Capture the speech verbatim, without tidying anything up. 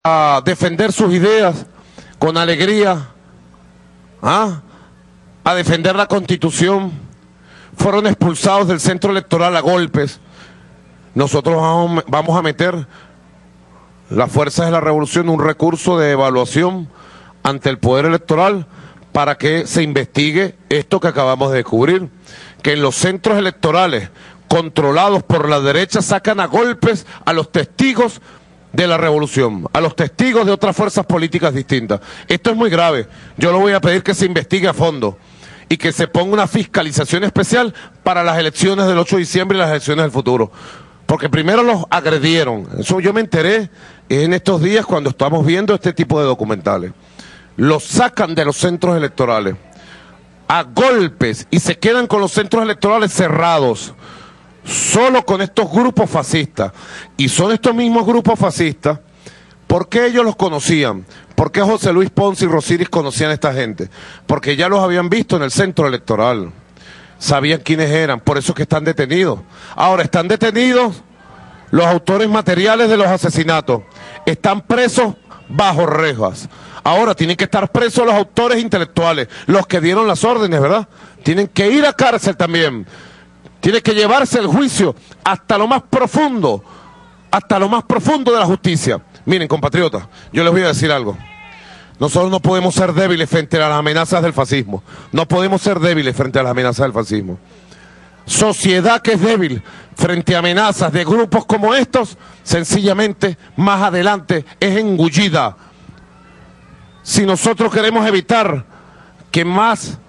a defender sus ideas con alegría, ¿ah? a defender la Constitución, fueron expulsados del centro electoral a golpes. Nosotros vamos, vamos a meter las fuerzas de la revolución un recurso de evaluación ante el Poder Electoral para que se investigue esto que acabamos de descubrir, que en los centros electorales controlados por la derecha sacan a golpes a los testigos de la revolución, a los testigos de otras fuerzas políticas distintas. Esto es muy grave. Yo lo voy a pedir que se investigue a fondo y que se ponga una fiscalización especial para las elecciones del ocho de diciembre y las elecciones del futuro. Porque primero los agredieron. Eso yo me enteré en estos días cuando estamos viendo este tipo de documentales. Los sacan de los centros electorales a golpes y se quedan con los centros electorales cerrados, solo con estos grupos fascistas. Y son estos mismos grupos fascistas. ¿Por qué ellos los conocían? ¿Por qué José Luis Ponce y Rosiris conocían a esta gente? Porque ya los habían visto en el centro electoral. Sabían quiénes eran, por eso es que están detenidos. Ahora, están detenidos los autores materiales de los asesinatos. Están presos bajo rejas. Ahora tienen que estar presos los autores intelectuales, los que dieron las órdenes, ¿verdad? Tienen que ir a cárcel también. Tiene que llevarse el juicio hasta lo más profundo, hasta lo más profundo de la justicia. Miren, compatriotas, yo les voy a decir algo. Nosotros no podemos ser débiles frente a las amenazas del fascismo. No podemos ser débiles frente a las amenazas del fascismo. Sociedad que es débil frente a amenazas de grupos como estos, sencillamente más adelante es engullida. Si nosotros queremos evitar que más